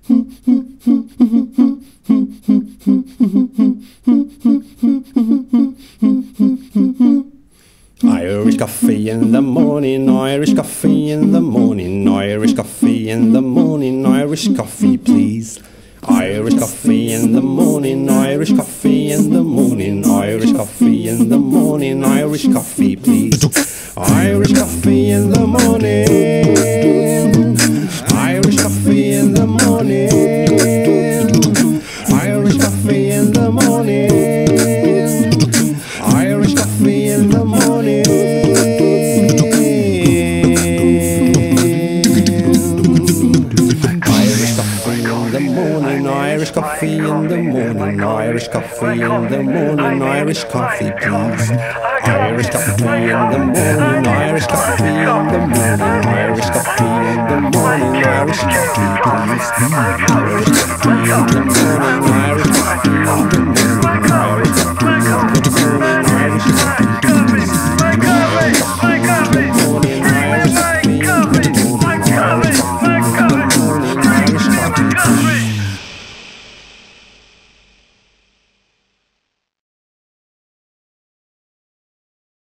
Irish coffee in the morning, Irish coffee in the morning, Irish coffee in the morning, Irish coffee please. Irish coffee in the morning, Irish coffee in the morning, Irish coffee in the morning, Irish coffee please. Irish coffee in the morning, Irish coffee in the morning, Irish coffee in the morning, Irish coffee in the morning. Irish coffee in the morning, Irish coffee in the morning, Irish coffee please. Irish coffee in the morning, Irish coffee in the morning, Irish coffee in the morning, Irish coffee please. Irish coffee in the morning,